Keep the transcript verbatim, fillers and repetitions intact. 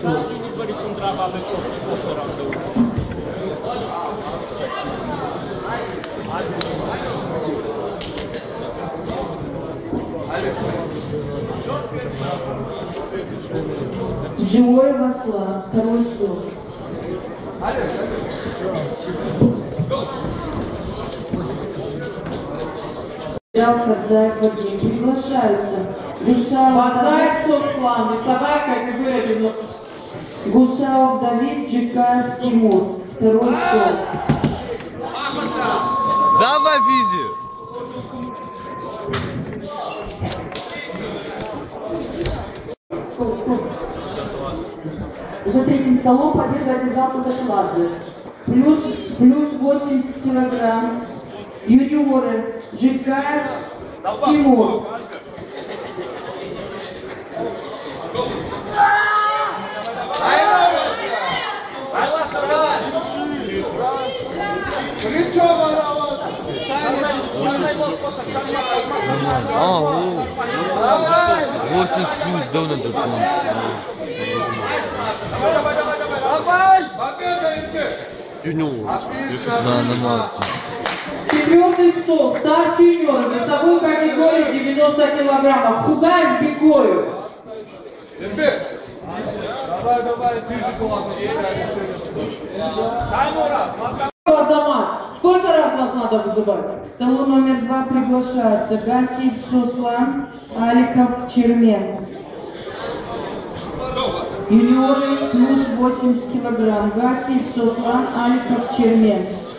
стол. Живой Васлав, второй стол. Кадзаев Вадим. Приглашаются Гусаев Сослан, весовая категория девяносто. Гусаев Давид, Джикаев Тимур, второй стол. Давай визию. За третьим столом победу одержал Кудашладзе. Плюс, плюс восемьдесят килограмм. Юниоры Джикаев Тимур. А, восемьдесят плюс, да, надо. Четвертый стол. Старший юниор. Весовую категорию девяносто килограммов. Хугаев Бекоев. Давай, давай, ближе к ладу. Азамат, сколько раз вас надо вызывать? К столу номер два приглашаются Гасиев Сослан, Аликов Чермен. Юниоры плюс восемьдесят килограмм. Гасиев Сослан, Аликов Чермен.